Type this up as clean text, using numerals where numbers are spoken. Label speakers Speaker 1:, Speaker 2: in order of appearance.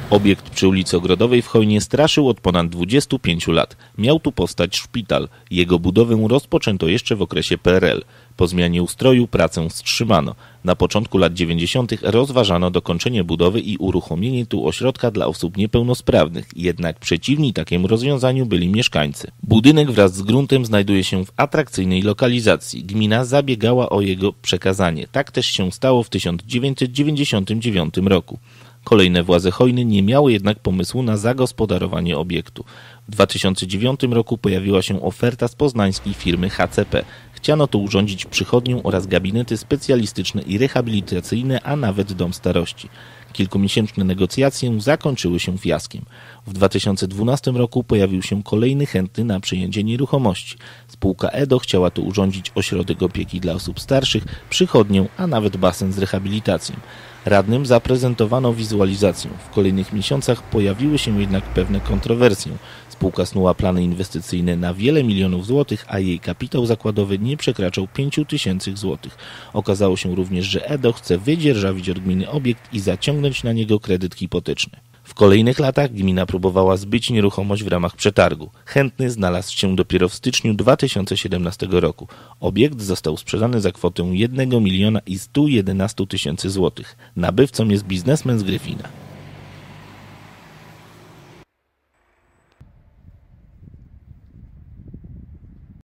Speaker 1: Obiekt przy ulicy Ogrodowej w Chojnie straszył od ponad 25 lat. Miał tu powstać szpital. Jego budowę rozpoczęto jeszcze w okresie PRL. Po zmianie ustroju pracę wstrzymano. Na początku lat 90. rozważano dokończenie budowy i uruchomienie tu ośrodka dla osób niepełnosprawnych. Jednak przeciwni takiemu rozwiązaniu byli mieszkańcy. Budynek wraz z gruntem znajduje się w atrakcyjnej lokalizacji. Gmina zabiegała o jego przekazanie. Tak też się stało w 1999 roku. Kolejne władze Chojny nie miały jednak pomysłu na zagospodarowanie obiektu. W 2009 roku pojawiła się oferta z poznańskiej firmy HCP. Chciano tu urządzić przychodnię oraz gabinety specjalistyczne i rehabilitacyjne, a nawet dom starości. Kilkumiesięczne negocjacje zakończyły się fiaskiem. W 2012 roku pojawił się kolejny chętny na przejęcie nieruchomości. Spółka EDO chciała tu urządzić ośrodek opieki dla osób starszych, przychodnię, a nawet basen z rehabilitacją. Radnym zaprezentowano wizualizację. W kolejnych miesiącach pojawiły się jednak pewne kontrowersje. Spółka snuła plany inwestycyjne na wiele milionów złotych, a jej kapitał zakładowy nie przekraczał 5 000 złotych. Okazało się również, że EDO chce wydzierżawić od gminy obiekt i zaciągnąć na niego kredyt hipoteczny. W kolejnych latach gmina próbowała zbyć nieruchomość w ramach przetargu. Chętny znalazł się dopiero w styczniu 2017 roku. Obiekt został sprzedany za kwotę 1 111 000 złotych. Nabywcą jest biznesmen z Gryfina.